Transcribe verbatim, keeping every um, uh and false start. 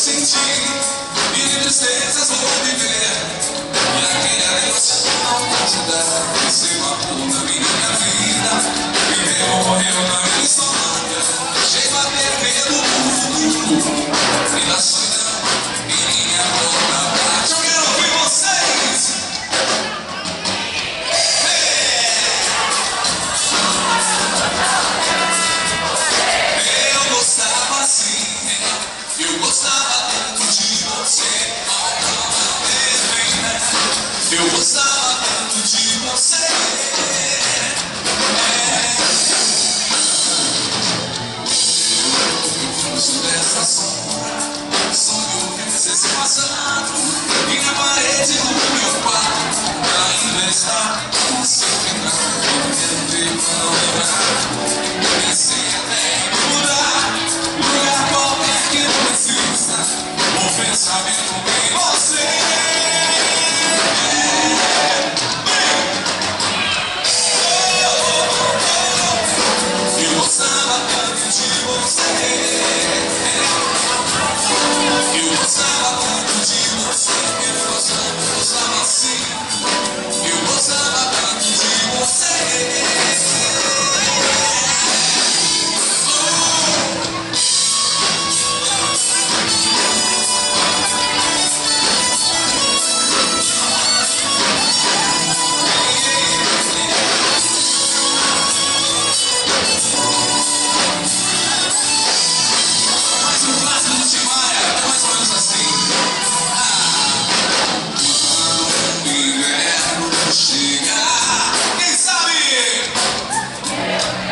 sentir e de tristezas vou viver. E aquele adeus não pode dar. Receba amor na minha vida. Viveu, morreu na minha história. Chego a ter medo e da solidão. Minha boca bate. Eu quero ouvir vocês. Eu gostava assim. Eu gostava tanto de você. Eu gostava tanto de você. Eu fujo dessa sombra. Sonho que você se passando. E na parede do meu quarto ainda está o seu retrato. Eu tentei não lembrar. Pensei até em mudar. Lugar qualquer que não exista. O pensamento em você. Eu gostava tanto de você. Eu gostava tanto de você. Eu gostava, gostava assim. Eu gostava tanto de você. Mais um clássico do Tim Maia, mais ou menos assim. Quando o inverno chegar, quem sabe?